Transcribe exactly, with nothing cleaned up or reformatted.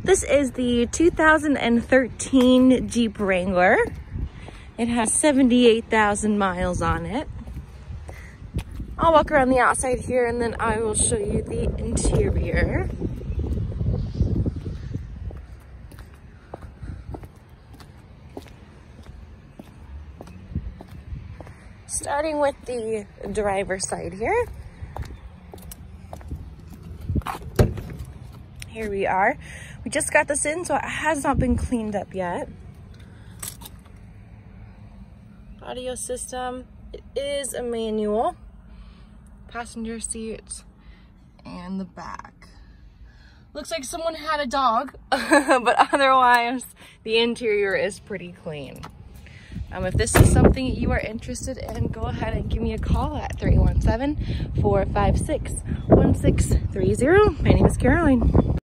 This is the two thousand thirteen Jeep Wrangler. It has seventy-eight thousand miles on it. I'll walk around the outside here and then I will show you the interior. Starting with the driver's side here. Here we are. We just got this in, so it has not been cleaned up yet. Audio system. It is a manual. Passenger seat and the back. Looks like someone had a dog, but otherwise the interior is pretty clean. Um, if this is something you are interested in, go ahead and give me a call at three one seven, four five six, one six three zero. My name is Caroline.